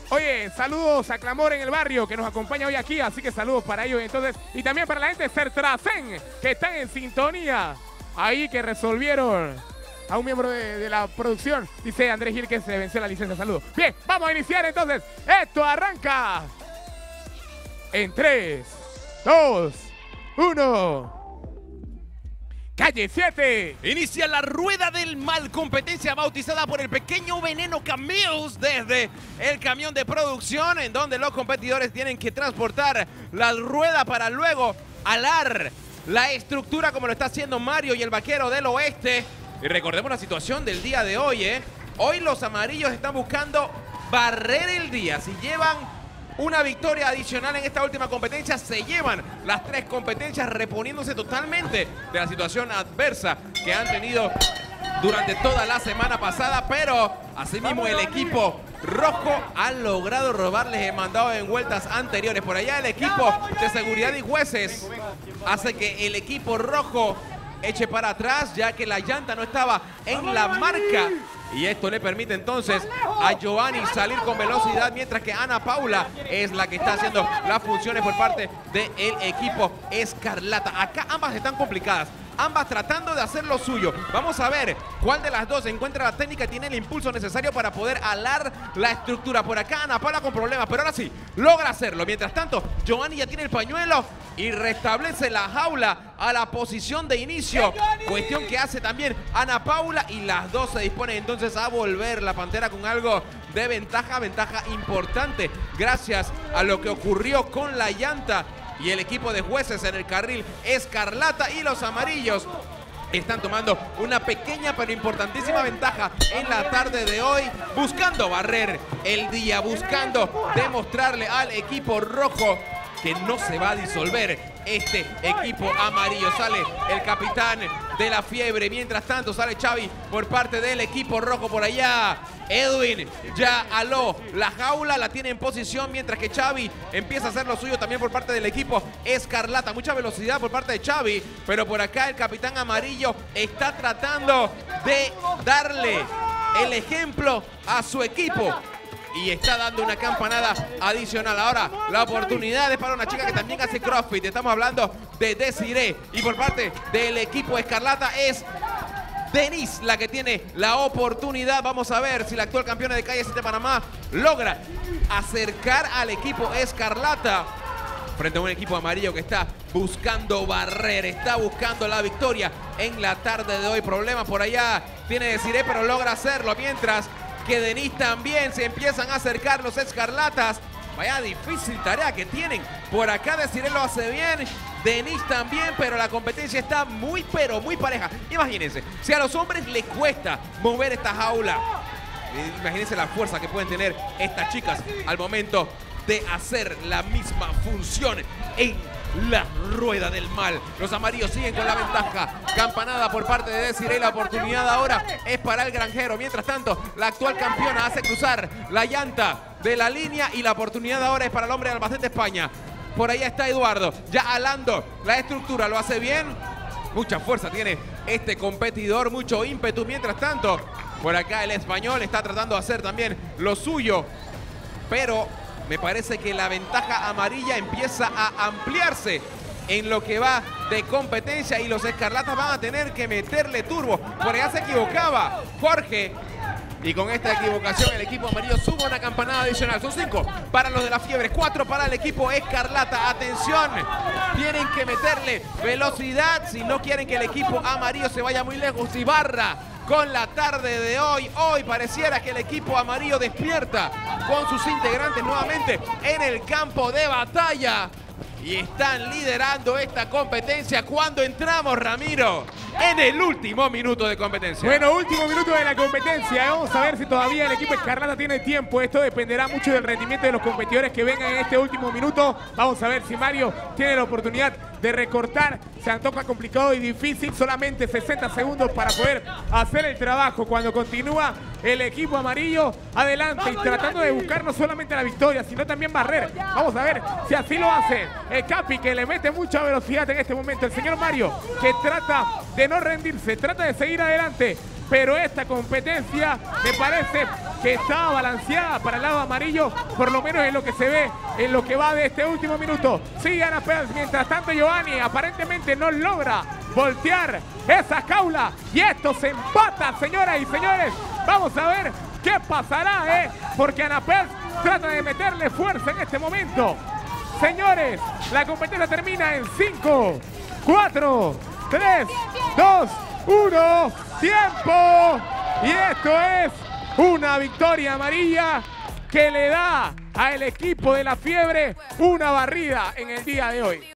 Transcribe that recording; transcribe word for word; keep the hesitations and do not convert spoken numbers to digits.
Oye, saludos a Clamor en el barrio que nos acompaña hoy aquí, así que saludos para ellos entonces. Y también para la gente de Sertracen, que están en sintonía. Ahí que resolvieron a un miembro de, de la producción. Dice Andrés Gil que se venció la licencia. Saludos. Bien, vamos a iniciar entonces. Esto arranca en tres, dos, uno. Calle siete. Inicia la Rueda del Mal, competencia bautizada por el pequeño Veneno Camils desde el camión de producción, en donde los competidores tienen que transportar la rueda para luego alar la estructura como lo está haciendo Mario y el Vaquero del Oeste. Y recordemos la situación del día de hoy, ¿eh? Hoy los amarillos están buscando barrer el día. Si llevan una victoria adicional en esta última competencia, se llevan las tres competencias, reponiéndose totalmente de la situación adversa que han tenido durante toda la semana pasada. Pero asimismo el equipo rojo ha logrado robarles el mandado en vueltas anteriores. Por allá el equipo de seguridad y jueces hace que el equipo rojo eche para atrás, ya que la llanta no estaba en la marca. Y esto le permite entonces a Giovanni salir con velocidad, mientras que Ana Paula es la que está haciendo las funciones por parte del equipo Escarlata. Acá ambas están complicadas, ambas tratando de hacer lo suyo. Vamos a ver cuál de las dos encuentra la técnica y tiene el impulso necesario para poder alar la estructura. Por acá Ana Paula con problemas, pero ahora sí, logra hacerlo. Mientras tanto, Giovanni ya tiene el pañuelo y restablece la jaula a la posición de inicio. Cuestión que hace también Ana Paula, y las dos se disponen entonces a volver la Pantera con algo de ventaja, ventaja importante gracias a lo que ocurrió con la llanta y el equipo de jueces en el carril Escarlata. Y los amarillos están tomando una pequeña pero importantísima ventaja en la tarde de hoy, buscando barrer el día, buscando demostrarle al equipo rojo que no se va a disolver este equipo amarillo. Sale el capitán de la fiebre, mientras tanto sale Xavi por parte del equipo rojo. Por allá Edwin ya aló la jaula, la tiene en posición, mientras que Xavi empieza a hacer lo suyo también por parte del equipo Escarlata. Mucha velocidad por parte de Xavi, pero por acá el capitán amarillo está tratando de darle el ejemplo a su equipo y está dando una campanada adicional. Ahora la oportunidad es para una chica que también hace CrossFit. Estamos hablando de Desiree, y por parte del equipo Escarlata es Denise la que tiene la oportunidad. Vamos a ver si la actual campeona de Calle siete Panamá logra acercar al equipo Escarlata frente a un equipo amarillo que está buscando barrer, está buscando la victoria en la tarde de hoy. Problema por allá tiene Desiree, pero logra hacerlo, mientras que Denise también se empiezan a acercar los Escarlatas. Vaya difícil tarea que tienen. Por acá Desiree lo hace bien, Denise también, pero la competencia está muy pero muy pareja. Imagínense, si a los hombres les cuesta mover esta jaula, imagínense la fuerza que pueden tener estas chicas al momento de hacer la misma función en la Rueda del Mal. Los amarillos siguen con la ventaja. Campanada por parte de Desiree. La oportunidad ahora es para el granjero. Mientras tanto, la actual campeona hace cruzar la llanta de la línea, y la oportunidad ahora es para el hombre de Albacete, España. Por ahí está Eduardo, ya alando la estructura. Lo hace bien. Mucha fuerza tiene este competidor, mucho ímpetu. Mientras tanto, por acá el español está tratando de hacer también lo suyo, pero me parece que la ventaja amarilla empieza a ampliarse en lo que va de competencia, y los Escarlatas van a tener que meterle turbo. Por allá se equivocaba Jorge, y con esta equivocación el equipo amarillo suma una campanada adicional. Son cinco para los de la fiebre, cuatro para el equipo Escarlata. Atención, tienen que meterle velocidad si no quieren que el equipo amarillo se vaya muy lejos y barra con la tarde de hoy. Hoy pareciera que el equipo amarillo despierta con sus integrantes nuevamente en el campo de batalla y están liderando esta competencia cuando entramos, Ramiro, en el último minuto de competencia. Bueno, último minuto de la competencia. Vamos a ver si todavía el equipo Escarlata tiene tiempo. Esto dependerá mucho del rendimiento de los competidores que vengan en este último minuto. Vamos a ver si Mario tiene la oportunidad de recortar. Se antoja complicado y difícil. Solamente sesenta segundos para poder hacer el trabajo. Cuando continúa el equipo amarillo adelante y tratando de buscar no solamente la victoria, sino también barrer. Vamos a ver si así lo hace el Capi, que le mete mucha velocidad en este momento. El señor Mario, que trata de no rendirse, trata de seguir adelante. Pero esta competencia me parece que está balanceada para el lado amarillo, por lo menos en lo que se ve en lo que va de este último minuto. Sigue Anapels, mientras tanto Giovanni aparentemente no logra voltear esa jaula y esto se empata, señoras y señores. Vamos a ver qué pasará, ¿eh? Porque Anapels trata de meterle fuerza en este momento. Señores, la competencia termina en cinco, cuatro, tres, dos, uno, ¡tiempo! Y esto es una victoria amarilla que le da al equipo de La Fiebre una barrida en el día de hoy.